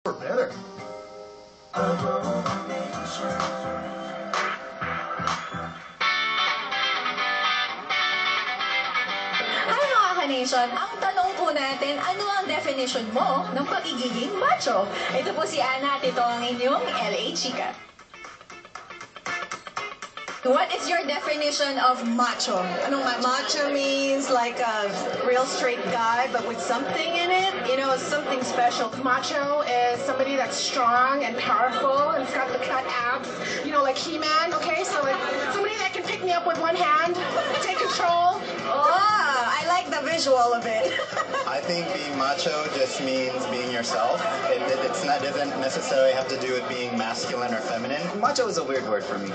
Or better. Hi mga ka-nation! Ang tanong po natin, ano ang definition mo ng pagiging macho? Ito po si Ana at ito ang inyong LA Chica. What is your definition of macho? Anong macho? Macho means like a real straight guy, but with something in it. You know, something special. Macho is somebody that's strong and powerful and it's got the cut abs, you know, like He-Man, okay? So like somebody that can pick me up with one hand, take control. Oh, I like the visual of it. I think being macho just means being yourself. Doesn't necessarily have to do with being masculine or feminine. Macho is a weird word for me.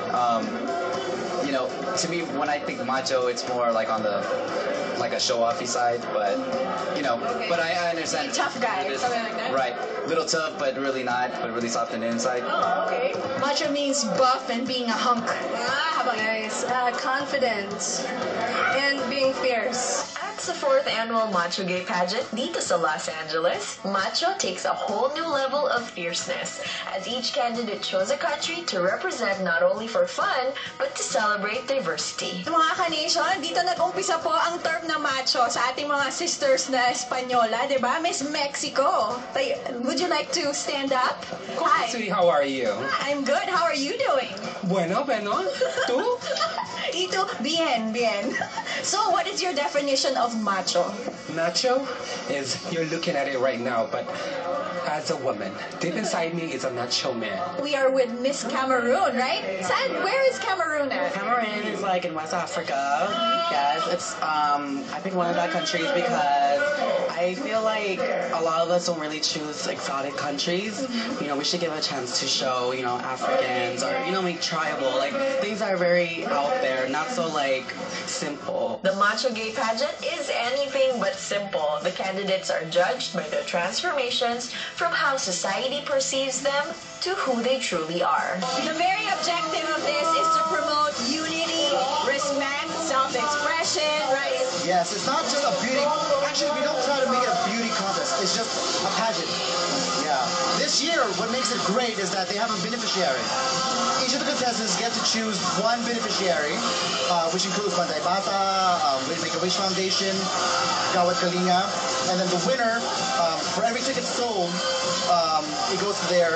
You know, to me, when I think macho, it's more like on the like a show-offy side, but you know, but I understand. Tough guy, something like that. Right, little tough, but really not, but really soft on the inside. Oh, okay. Macho means buff and being a hunk. How about Nice. Confident and being fierce. At sa 4th Annual Macho Gay Pageant dito sa Los Angeles, macho takes a whole new level of fierceness as each candidate chose a country to represent not only for fun, but to celebrate diversity. Mga ka-nation, dito nag-umpisa po ang term na macho sa ating mga sisters na Espanyola, di ba? Miss Mexico. Would you like to stand up? Hi. Sweetie, how are you? I'm good. How are you doing? Bueno. ¿Tú? Ito, bien. So, what is your definition of macho? Nacho is, you're looking at it right now, but as a woman, deep inside me is a macho man. We are with Miss Cameroon, right? Where is Cameroon at? Cameroon is like in West Africa. Yes, it's I picked one of that countries because I feel like a lot of us don't really choose exotic countries. You know, we should give a chance to show, you know, Africans or, you know, make tribal, like things that are very out there, not so like simple. The Macho Gay Pageant is anything but simple. The candidates are judged by their transformations from how society perceives them to who they truly are. The very objective of this is to promote unity, respect, self-expression, right? Yes, it's not just a beauty. Actually, we don't try to make it a beauty contest. It's just a pageant. Yeah. This year, what makes it great is that they have a beneficiary. Each of the contestants get to choose one beneficiary, which includes Pantay Bata, Make-A-Wish Foundation, Gawad Kalinga, and then the winner, for every ticket sold, it goes to their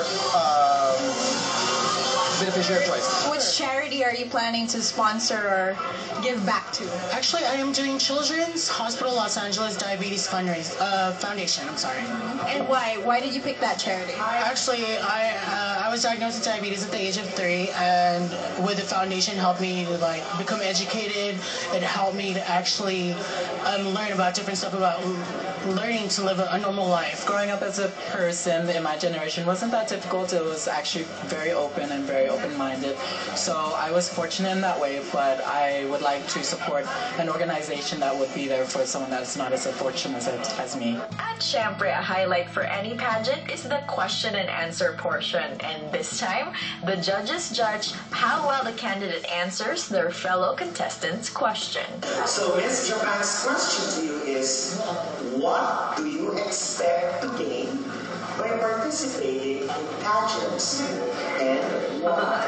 beneficiary choice. Which charity are you planning to sponsor or give back to? Actually, I am doing Children's Hospital Los Angeles Diabetes Foundation. I'm sorry. And why? Why did you pick that charity? Actually, I was diagnosed with diabetes at the age of 3, and with the foundation helped me to like become educated. It helped me to actually learn about different stuff about learning to live a normal life. Growing up as a person in my generation wasn't that difficult. It was actually very open and very open-minded. So I was fortunate in that way, but I would like to support an organization that would be there for someone that's not as fortunate as me. At Syempre, a highlight for any pageant is the question and answer portion. And this time, the judges judge how well the candidate answers their fellow contestants' question. So Miss Japan's question to you is, what do you expect to gain by participating in pageants, and why?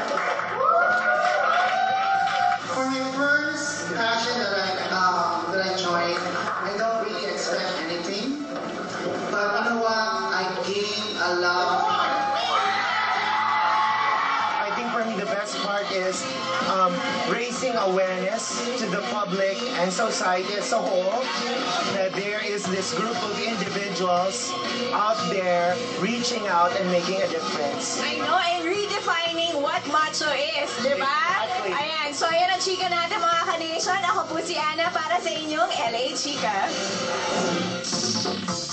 For my first passion that I joined, I don't really expect anything, but you know what? I gain a lot. I think for me the best part is raising awareness to the public and society as a whole that there is this group of individuals out there reaching out and making a difference. I know, and redefining what macho is, di ba? Exactly. Ayan, so ayan ang chika natin mga ka-nation. Ako po si Ana para sa inyong LA Chika.